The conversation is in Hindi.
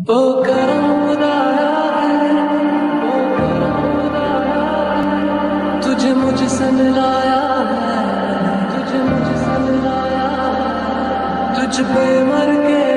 वो करम खुदाया है, वो करम खुदाया है, तुझे मुझसे मिलाया है, तुझे मुझसे मिलाया है, तुझ पे मर के